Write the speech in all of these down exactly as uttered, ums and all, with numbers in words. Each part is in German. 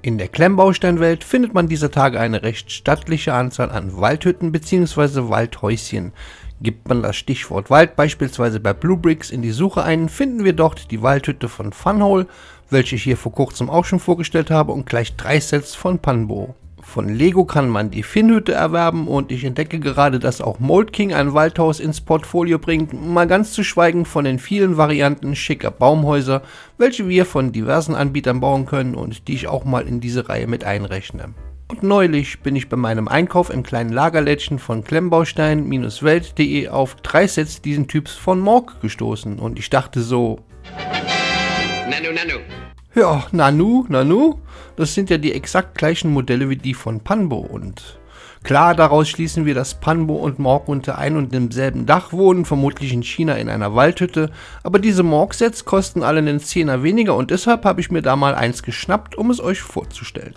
In der Klemmbausteinwelt findet man dieser Tage eine recht stattliche Anzahl an Waldhütten bzw. Waldhäuschen. Gibt man das Stichwort Wald beispielsweise bei Bluebricks in die Suche ein, finden wir dort die Waldhütte von Funhole, welche ich hier vor kurzem auch schon vorgestellt habe, und gleich drei Sets von Panbo. Von Lego kann man die Finn-Hütte erwerben und ich entdecke gerade, dass auch Mold King ein Waldhaus ins Portfolio bringt, mal ganz zu schweigen von den vielen Varianten schicker Baumhäuser, welche wir von diversen Anbietern bauen können und die ich auch mal in diese Reihe mit einrechne. Und neulich bin ich bei meinem Einkauf im kleinen Lagerlädchen von Klemmbaustein Welt punkt de auf drei Sets diesen Typs von Morg gestoßen und ich dachte so: Nanu, Nanu. Ja, Nanu, Nanu, das sind ja die exakt gleichen Modelle wie die von Panbo und klar, daraus schließen wir, dass Panbo und Morg unter ein und demselben Dach wohnen, vermutlich in China in einer Waldhütte, aber diese Morg-Sets kosten alle einen Zehner weniger und deshalb habe ich mir da mal eins geschnappt, um es euch vorzustellen.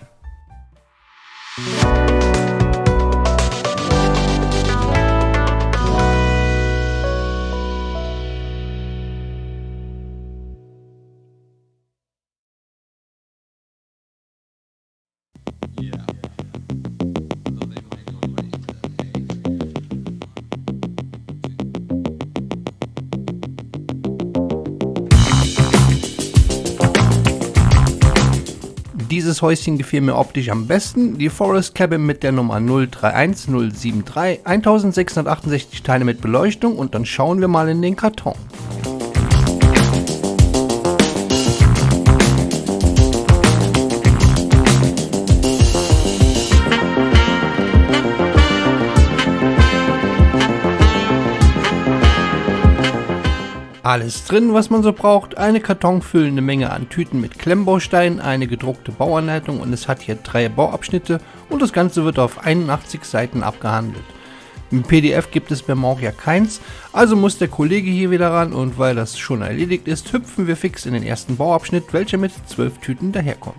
Dieses Häuschen gefiel mir optisch am besten, die Forest Cabin mit der Nummer null drei eins null sieben drei, eintausendsechshundertachtundsechzig Teile mit Beleuchtung und dann schauen wir mal in den Karton. Alles drin, was man so braucht, eine kartonfüllende Menge an Tüten mit Klemmbausteinen, eine gedruckte Bauanleitung und es hat hier drei Bauabschnitte und das Ganze wird auf einundachtzig Seiten abgehandelt. Im P D F gibt es bei Morg ja keins, also muss der Kollege hier wieder ran und weil das schon erledigt ist, hüpfen wir fix in den ersten Bauabschnitt, welcher mit zwölf Tüten daherkommt.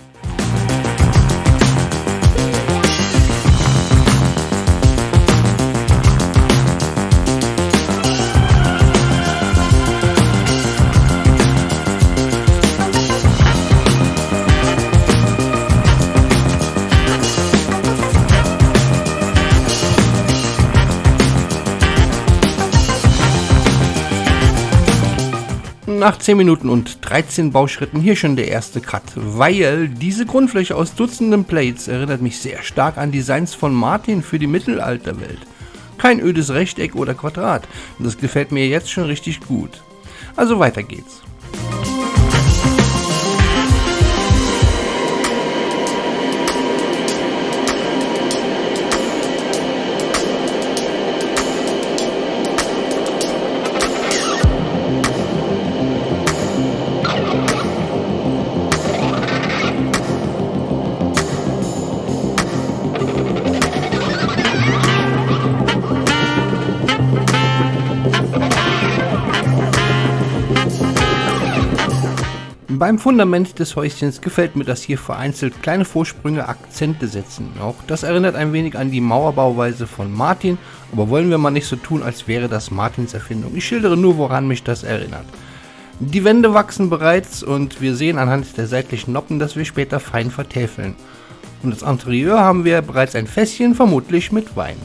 Nach zehn Minuten und dreizehn Bauschritten hier schon der erste Cut, weil diese Grundfläche aus Dutzenden Plates erinnert mich sehr stark an Designs von Martin für die Mittelalterwelt. Kein ödes Rechteck oder Quadrat, das gefällt mir jetzt schon richtig gut. Also weiter geht's. Beim Fundament des Häuschens gefällt mir, dass hier vereinzelt kleine Vorsprünge Akzente setzen. Auch das erinnert ein wenig an die Mauerbauweise von Martin, aber wollen wir mal nicht so tun, als wäre das Martins Erfindung. Ich schildere nur, woran mich das erinnert. Die Wände wachsen bereits und wir sehen anhand der seitlichen Noppen, dass wir später fein vertäfeln. Und als Interieur haben wir bereits ein Fässchen, vermutlich mit Wein.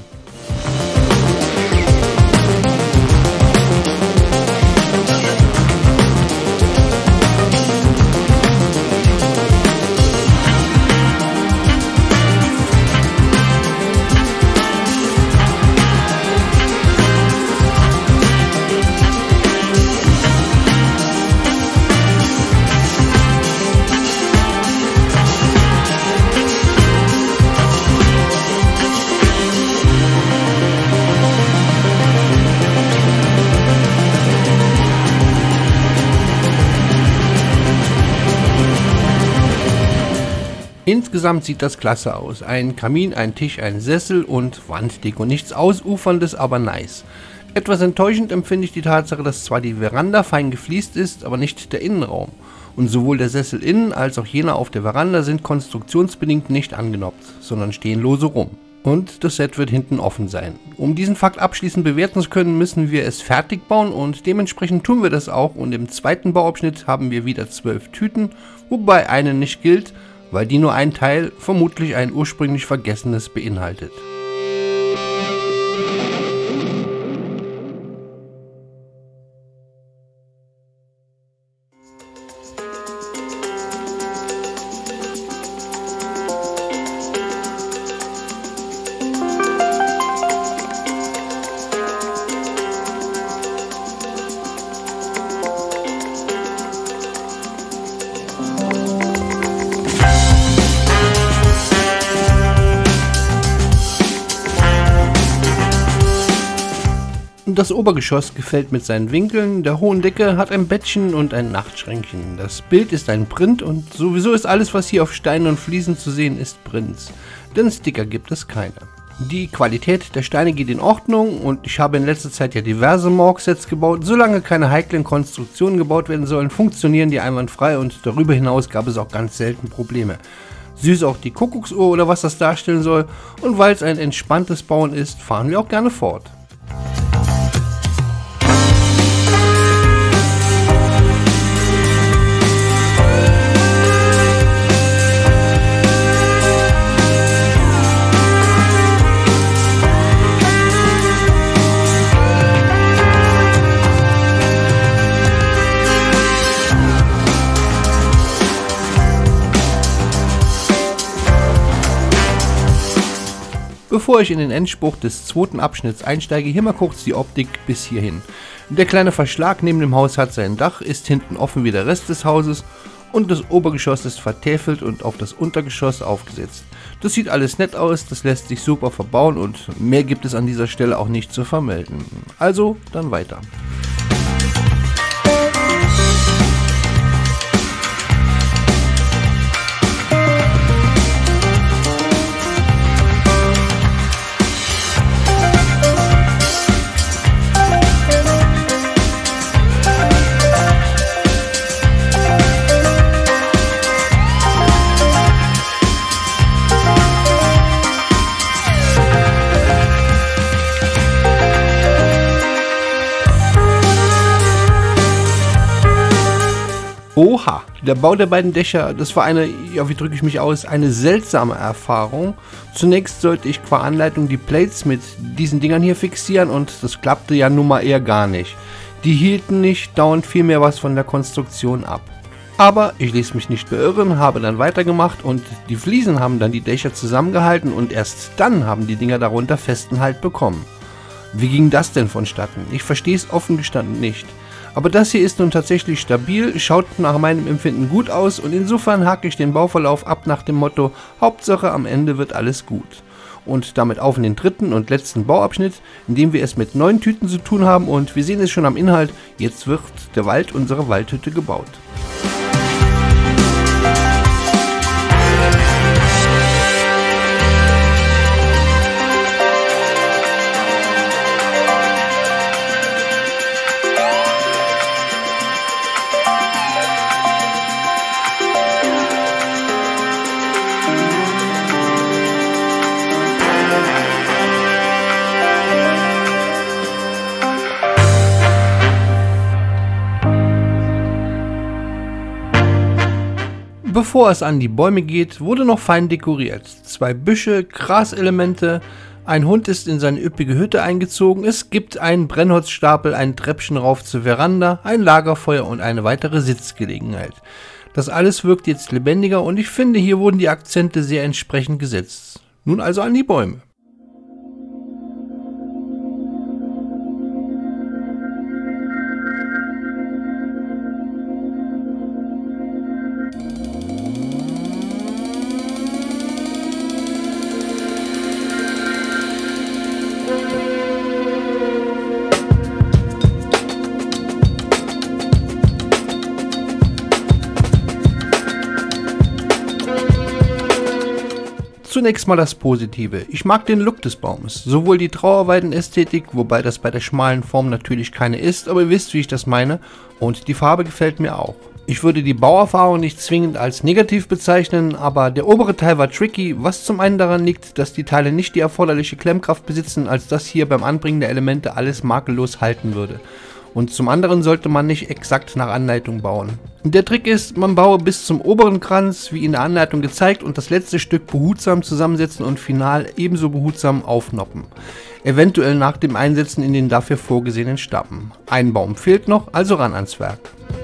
Insgesamt sieht das klasse aus. Ein Kamin, ein Tisch, ein Sessel und Wanddeko. Nichts Ausuferndes, aber nice. Etwas enttäuschend empfinde ich die Tatsache, dass zwar die Veranda fein gefliest ist, aber nicht der Innenraum. Und sowohl der Sessel innen als auch jener auf der Veranda sind konstruktionsbedingt nicht angenoppt, sondern stehen lose rum. Und das Set wird hinten offen sein. Um diesen Fakt abschließend bewerten zu können, müssen wir es fertig bauen und dementsprechend tun wir das auch. Und im zweiten Bauabschnitt haben wir wieder zwölf Tüten, wobei eine nicht gilt, weil die nur ein Teil, vermutlich ein ursprünglich vergessenes, beinhaltet. Das Obergeschoss gefällt mit seinen Winkeln, der hohen Decke hat ein Bettchen und ein Nachtschränkchen. Das Bild ist ein Print und sowieso ist alles, was hier auf Steinen und Fliesen zu sehen ist, Prints. Denn Sticker gibt es keine. Die Qualität der Steine geht in Ordnung und ich habe in letzter Zeit ja diverse Morg-Sets gebaut. Solange keine heiklen Konstruktionen gebaut werden sollen, funktionieren die einwandfrei und darüber hinaus gab es auch ganz selten Probleme. Süß auch die Kuckucksuhr oder was das darstellen soll, und weil es ein entspanntes Bauen ist, fahren wir auch gerne fort. Bevor ich in den Endspruch des zweiten Abschnitts einsteige, hier mal kurz die Optik bis hierhin. Der kleine Verschlag neben dem Haus hat sein Dach, ist hinten offen wie der Rest des Hauses und das Obergeschoss ist vertäfelt und auf das Untergeschoss aufgesetzt. Das sieht alles nett aus, das lässt sich super verbauen und mehr gibt es an dieser Stelle auch nicht zu vermelden. Also, dann weiter. Oha, der Bau der beiden Dächer, das war eine, ja wie drücke ich mich aus, eine seltsame Erfahrung. Zunächst sollte ich qua Anleitung die Plates mit diesen Dingern hier fixieren und das klappte ja nun mal eher gar nicht. Die hielten nicht, dauernd fiel mir was von der Konstruktion ab. Aber ich ließ mich nicht beirren, habe dann weitergemacht und die Fliesen haben dann die Dächer zusammengehalten und erst dann haben die Dinger darunter festen Halt bekommen. Wie ging das denn vonstatten? Ich verstehe es offen gestanden nicht. Aber das hier ist nun tatsächlich stabil, schaut nach meinem Empfinden gut aus und insofern hake ich den Bauverlauf ab nach dem Motto, Hauptsache am Ende wird alles gut. Und damit auf in den dritten und letzten Bauabschnitt, in dem wir es mit neun Tüten zu tun haben und wir sehen es schon am Inhalt, jetzt wird der Wald unserer Waldhütte gebaut. Bevor es an die Bäume geht, wurde noch fein dekoriert. Zwei Büsche, Graselemente, ein Hund ist in seine üppige Hütte eingezogen, es gibt einen Brennholzstapel, ein Treppchen rauf zur Veranda, ein Lagerfeuer und eine weitere Sitzgelegenheit. Das alles wirkt jetzt lebendiger und ich finde, hier wurden die Akzente sehr entsprechend gesetzt. Nun also an die Bäume. Zunächst mal das Positive. Ich mag den Look des Baumes. Sowohl die Trauerweiden-Ästhetik, wobei das bei der schmalen Form natürlich keine ist, aber ihr wisst, wie ich das meine, und die Farbe gefällt mir auch. Ich würde die Bauerfahrung nicht zwingend als negativ bezeichnen, aber der obere Teil war tricky, was zum einen daran liegt, dass die Teile nicht die erforderliche Klemmkraft besitzen, als dass hier beim Anbringen der Elemente alles makellos halten würde. Und zum anderen sollte man nicht exakt nach Anleitung bauen. Der Trick ist, man baue bis zum oberen Kranz, wie in der Anleitung gezeigt, und das letzte Stück behutsam zusammensetzen und final ebenso behutsam aufnoppen. Eventuell nach dem Einsetzen in den dafür vorgesehenen Stappen. Ein Baum fehlt noch, also ran ans Werk.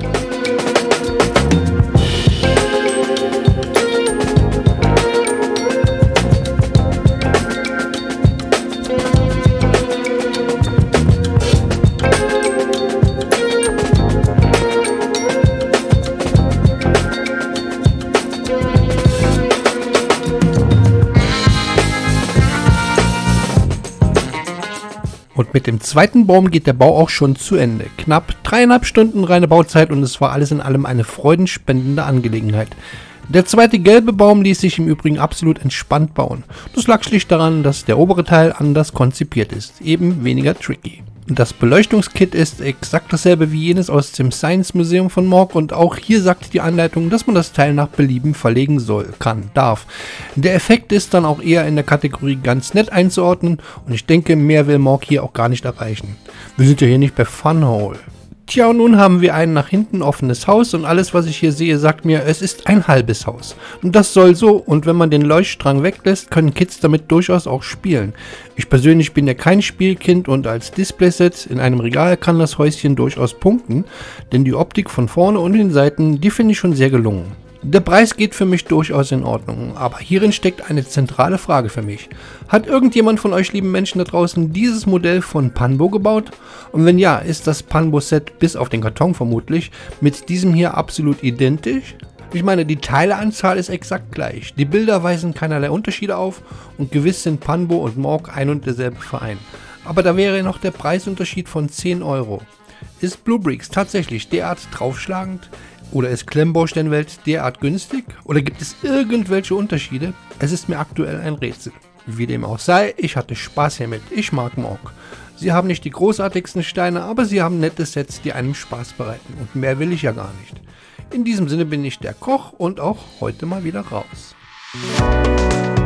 Und mit dem zweiten Baum geht der Bau auch schon zu Ende. Knapp dreieinhalb Stunden reine Bauzeit und es war alles in allem eine freudenspendende Angelegenheit. Der zweite gelbe Baum ließ sich im Übrigen absolut entspannt bauen. Das lag schlicht daran, dass der obere Teil anders konzipiert ist, eben weniger tricky. Das Beleuchtungskit ist exakt dasselbe wie jenes aus dem Science Museum von Morg und auch hier sagt die Anleitung, dass man das Teil nach Belieben verlegen soll, kann, darf. Der Effekt ist dann auch eher in der Kategorie ganz nett einzuordnen und ich denke, mehr will Morg hier auch gar nicht erreichen. Wir sind ja hier nicht bei Funhole. Tja, und nun haben wir ein nach hinten offenes Haus und alles, was ich hier sehe, sagt mir, es ist ein halbes Haus. Und das soll so, und wenn man den Leuchtstrang weglässt, können Kids damit durchaus auch spielen. Ich persönlich bin ja kein Spielkind und als Displayset in einem Regal kann das Häuschen durchaus punkten, denn die Optik von vorne und den Seiten, die finde ich schon sehr gelungen. Der Preis geht für mich durchaus in Ordnung, aber hierin steckt eine zentrale Frage für mich. Hat irgendjemand von euch lieben Menschen da draußen dieses Modell von Panbo gebaut? Und wenn ja, ist das Panbo-Set bis auf den Karton vermutlich mit diesem hier absolut identisch? Ich meine, die Teileanzahl ist exakt gleich, die Bilder weisen keinerlei Unterschiede auf und gewiss sind Panbo und Morg ein und derselbe Verein. Aber da wäre noch der Preisunterschied von zehn Euro. Ist Bluebricks tatsächlich derart draufschlagend? Oder ist Klemmbausteinwelt derart günstig? Oder gibt es irgendwelche Unterschiede? Es ist mir aktuell ein Rätsel. Wie dem auch sei, ich hatte Spaß hiermit. Ich mag Morg. Sie haben nicht die großartigsten Steine, aber sie haben nette Sets, die einem Spaß bereiten. Und mehr will ich ja gar nicht. In diesem Sinne bin ich der Koch und auch heute mal wieder raus.